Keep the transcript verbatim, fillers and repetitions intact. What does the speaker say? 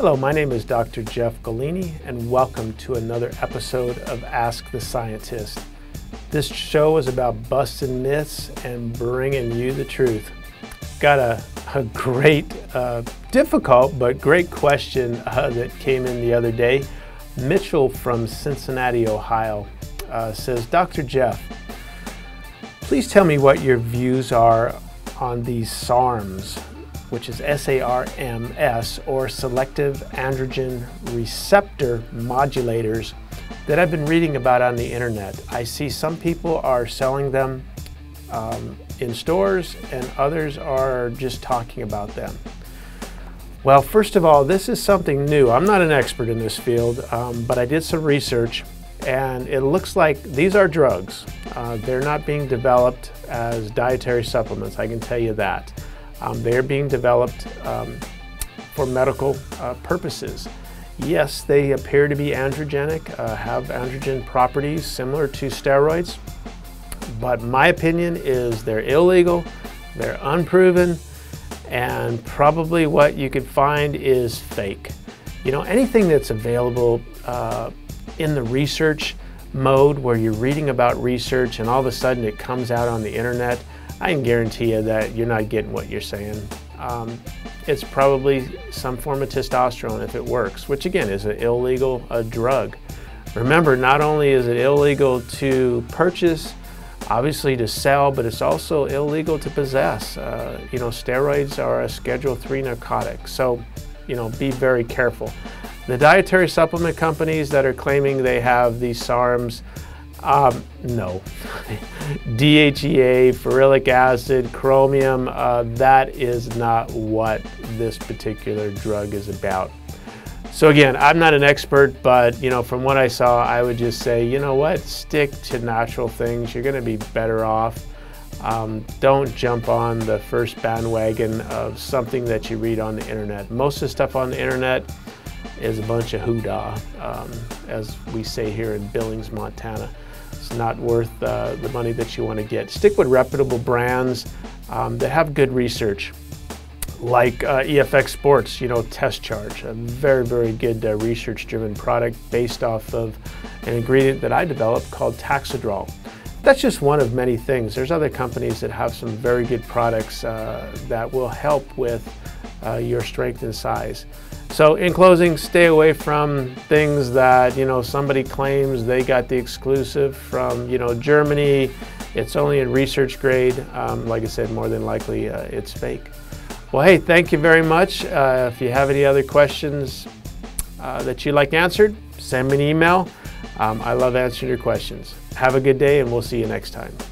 Hello, my name is Doctor Jeff Golini, and welcome to another episode of Ask the Scientist. This show is about busting myths and bringing you the truth. Got a, a great, uh, difficult but great question uh, that came in the other day. Mitchell from Cincinnati, Ohio uh, says, Doctor Jeff, please tell me what your views are on these SARMS, which is S A R M S, or Selective Androgen Receptor Modulators, that I've been reading about on the internet. I see some people are selling them um, in stores and others are just talking about them. Well, first of all, this is something new. I'm not an expert in this field, um, but I did some research and it looks like these are drugs. Uh, they're not being developed as dietary supplements, I can tell you that. Um, they are being developed um, for medical uh, purposes. Yes, they appear to be androgenic, uh, have androgen properties similar to steroids, but my opinion is they're illegal, they're unproven, and probably what you could find is fake. You know, anything that's available uh, in the research mode where you're reading about research and all of a sudden it comes out on the internet, I can guarantee you that you're not getting what you're saying. Um, it's probably some form of testosterone if it works, which again is an illegal uh, drug. Remember, not only is it illegal to purchase, obviously to sell, but it's also illegal to possess. Uh, you know, steroids are a Schedule three narcotic, so you know, be very careful. The dietary supplement companies that are claiming they have these SARMs, Um, no. D H E A, ferulic acid, chromium, uh, that is not what this particular drug is about. So again, I'm not an expert, but you know, from what I saw, I would just say, you know what, stick to natural things. You're going to be better off. Um, don't jump on the first bandwagon of something that you read on the internet. Most of the stuff on the internet is a bunch of hoorah, um, as we say here in Billings, Montana. It's not worth uh, the money that you want to get. Stick with reputable brands um, that have good research, like uh, E F X Sports, you know, Test Charge, a very, very good uh, research-driven product based off of an ingredient that I developed called Taxidrol. That's just one of many things. There's other companies that have some very good products uh, that will help with uh, your strength and size. So in closing, stay away from things that, you know, somebody claims they got the exclusive from, you know, Germany. It's only in research grade. Um, like I said, more than likely uh, it's fake. Well, hey, thank you very much. Uh, if you have any other questions uh, that you'd like answered, send me an email. Um, I love answering your questions. Have a good day and we'll see you next time.